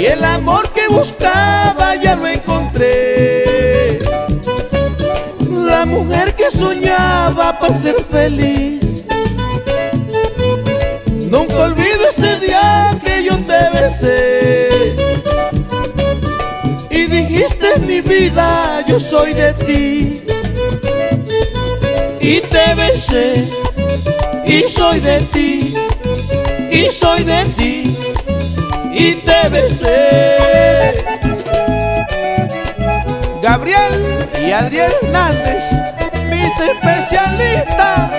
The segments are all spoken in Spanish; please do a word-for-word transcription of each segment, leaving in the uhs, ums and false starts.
el amor que buscaba ya lo encontré. La mujer que soñaba para ser feliz. Nunca olvido ese día que yo te besé y dijiste: mi vida, yo soy de ti. Y te besé y soy de ti, y soy de ti, y te besé. Gabriel y Adriel Hernández, mis especialistas.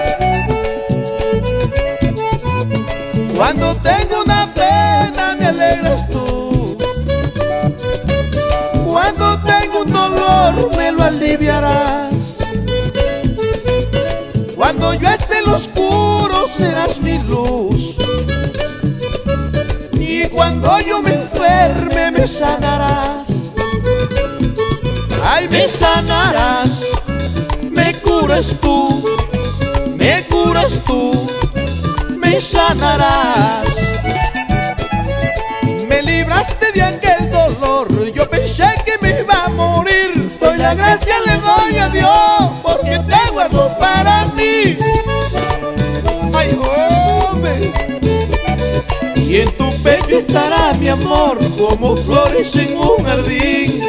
Cuando tengo una pena me alegras tú, cuando tengo un dolor me lo aliviarás. Cuando yo esté en lo oscuro serás mi luz, y cuando yo me enferme me sanarás. Ay, me sanarás, me curas tú, me curas tú, me sanarás. Me libraste de aquel dolor, yo pensé que me iba a morir. Doy la gracia, le doy a Dios, porque te guardo para mí. Ay, joven, y en tu pecho estará mi amor, como flores en un jardín.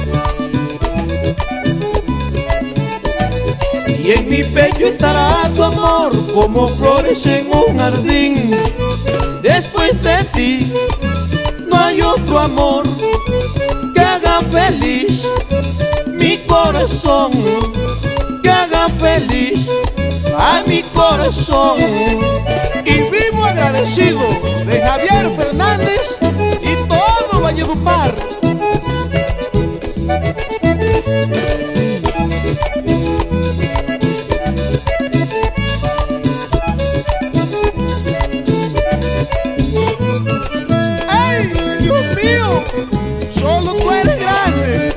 Y en mi pecho estará tu amor, como flores en un jardín. Después de ti no hay otro amor que haga feliz mi corazón, que haga feliz a mi corazón. Y vivo agradecido de Javier Fernández y todo Valledupar. ¡Ay, Dios mío! Solo tú eres grande.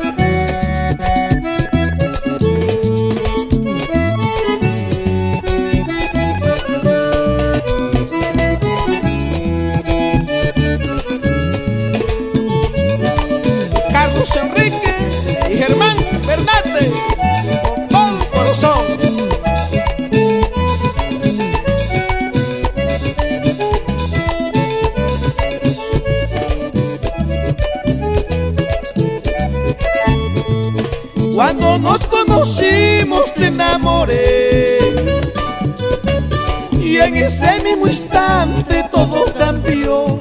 Carlos Enrique y Germán Bernate, con todo el corazón. Cuando nos conocimos te enamoré, y en ese mismo instante todo cambió.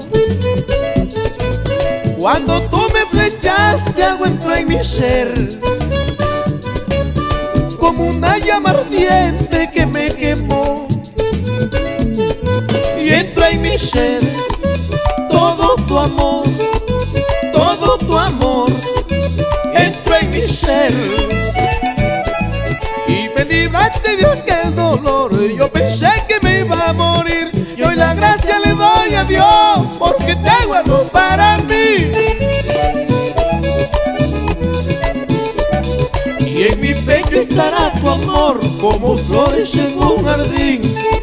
Cuando tú me flechaste algo entró en mi ser, como una llama ardiente que me quemó. Y entró en mi ser todo tu amor, todo tu amor entró en mi ser. Y me libraste de aquel dolor, yo pensé que me iba a morir. Y hoy la gracia le doy a Dios, porque te guardo para mí. Y en mi pecho estará tu amor, como flores en un jardín.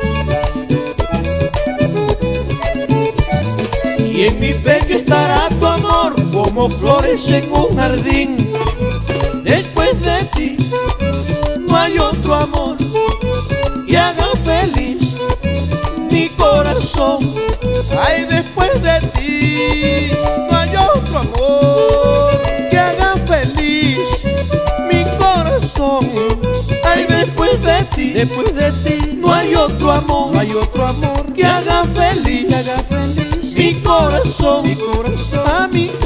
Y en mi pecho estará tu amor, como flores en un jardín. Después de ti no hay otro amor que haga feliz mi corazón. Ay, después de ti no hay otro amor que haga feliz mi corazón. Ay, después de ti, después de ti no hay otro amor, no hay otro amor que haga feliz, que haga feliz mi corazón, mi corazón, a mí.